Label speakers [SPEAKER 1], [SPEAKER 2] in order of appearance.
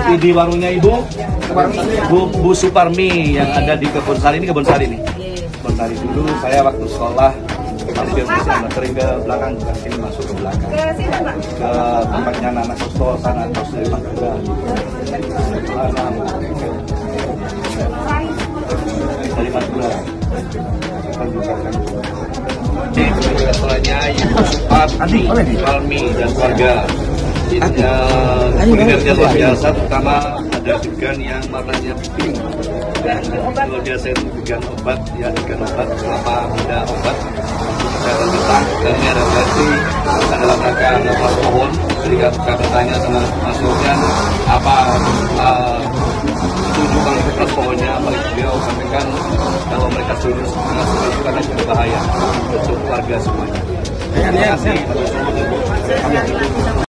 [SPEAKER 1] di warungnya Bu Suparmi yang ada di Kebun Sari. Ini Kebun Sari nih. Kebun Sari dulu saya waktu sekolah hampir sering ke belakang, bukan sini, masuk ke belakang ke tempatnya Nana Sosto sana terus dari Madura. Dari Madura. Restorannya Ibu Suparmi dan keluarga. Kulinernya luar biasa, terutama ada degan yang warnanya pink dan luar biasa itu degan obat, ya degan obat kelapa muda obat kesehatan getah dan ini ada berarti dalam rangka lepas pohon. Ketika bertanya sama Mas Sofian apa tujuan lepas pohonnya, beliau sampaikan kalau mereka suruh mengasuh itu karena berbahaya untuk keluarga semuanya. Terima kasih.